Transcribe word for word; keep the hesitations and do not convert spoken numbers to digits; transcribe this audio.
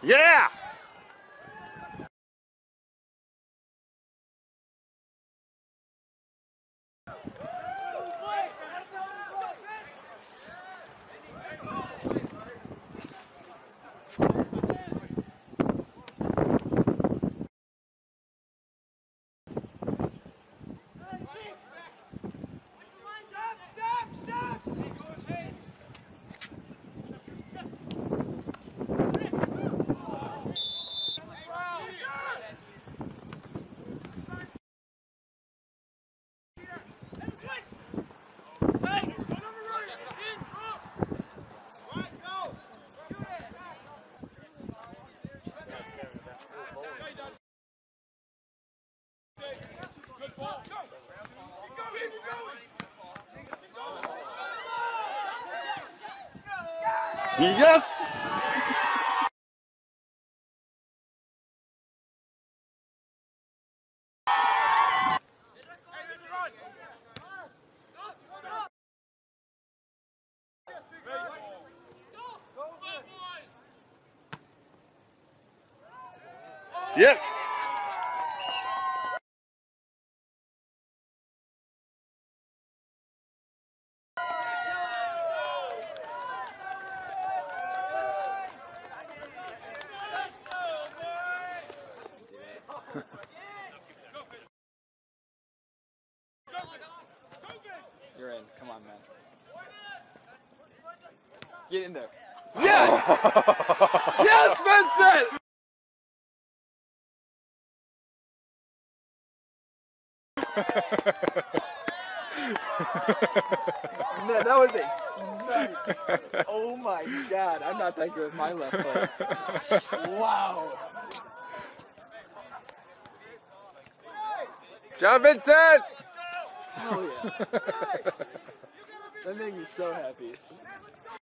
Yeah! Yes! Yes! You're in. Come on, man. Get in there. Yes! Yes, Vincent! Man, that was a snipe. Oh my god, I'm not that good with my left foot. Wow. John Vincent! Hell yeah. That made me so happy.